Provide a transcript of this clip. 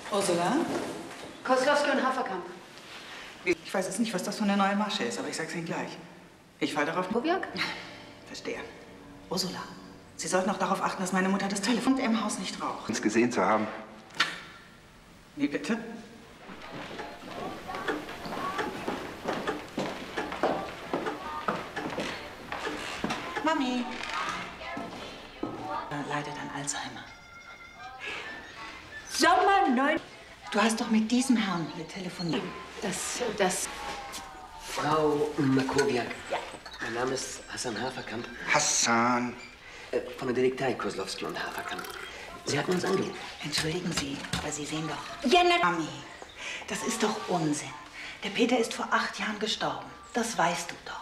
Ursula? Kozlowski und Haferkamp. Ich weiß jetzt nicht, was das für eine neue Masche ist, aber ich sag's Ihnen gleich. Ich fall darauf... Kowiak? Verstehe. Ursula, Sie sollten auch darauf achten, dass meine Mutter das Telefon im Haus nicht raucht. Uns gesehen zu haben. Wie bitte? Mami. Leidet an Alzheimer. Sommer 9. Du hast doch mit diesem Herrn hier telefoniert. Das... Frau Makowiak. Ja. Mein Name ist Hassan Haferkamp. Hassan. Von der Detektei Kozlowski und Haferkamp. Sie hatten uns angerufen. Entschuldigen Sie, aber Sie sehen doch... Ja, Mami, das ist doch Unsinn. Der Peter ist vor 8 Jahren gestorben. Das weißt du doch.